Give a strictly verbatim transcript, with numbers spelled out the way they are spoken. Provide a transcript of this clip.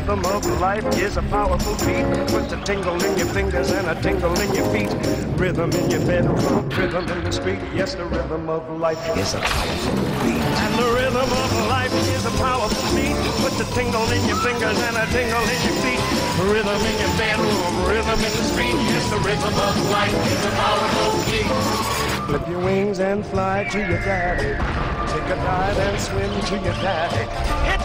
rhythm of life is a powerful beat. Puts a tingle in your fingers and a tingle in your feet. Rhythm in your bedroom, rhythm in the street. Yes, the rhythm of life is a powerful beat. And the rhythm of life is a powerful beat. Puts a tingle in your fingers and a tingle in your feet. Rhythm in your bedroom, rhythm in the street. Yes, the rhythm of life is a powerful beat. Flip your wings and fly to your daddy. Take a dive and swim to your daddy.